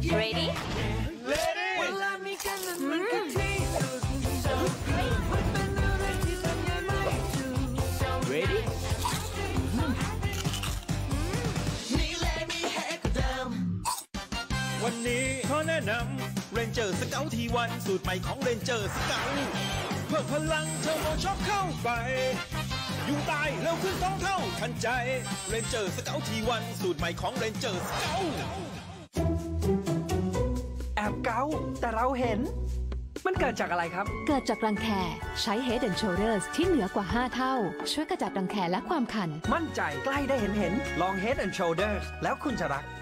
Ready? Ready? วันนี้ขอแนะนำ Ranger Scout T1 สูตรใหม่ของ Ranger Scout เพิ่มพลังเทอร์โบช็อคเข้าไปยุ่งตายเร็วขึ้น2 เท่าทันใจ Ranger Scout T1 สูตรใหม่ของ Ranger Scout แอบเกาแต่เราเห็นมันเกิดจากอะไรครับเกิดจากรังแคใช้ Head and Shoulders ที่เหนือกว่า5 เท่าช่วยกระจัดรังแคและความคันมั่นใจใกล้ได้เห็นลอง Head and Shoulders แล้วคุณจะรัก